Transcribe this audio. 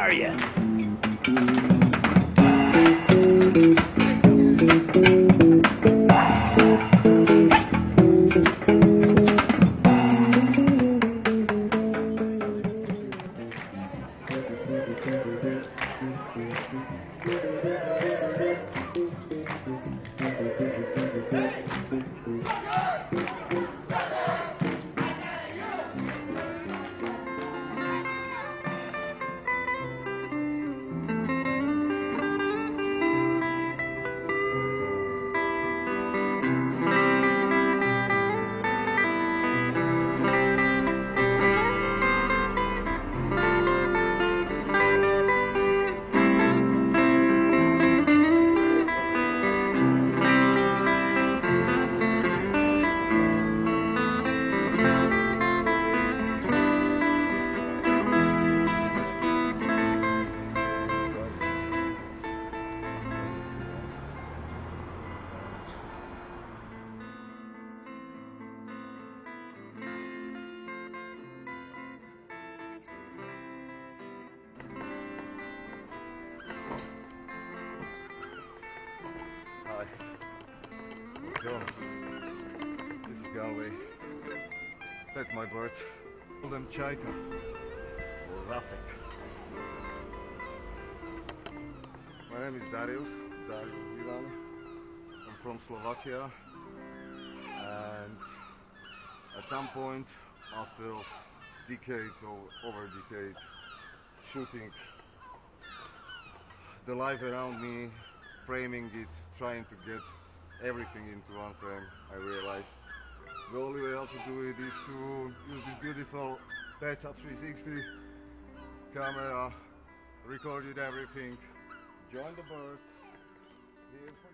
are you? Hi. John. This is Galway. That's my bird. Call them Chaika or Racek. My name is Darius Zilan. I'm from Slovakia, and at some point after decades or over decades shooting the life around me, framing it, trying to get everything into one frame, I realized the only way how to do it is to use this beautiful Beta 360 camera, recorded everything, join the birds here.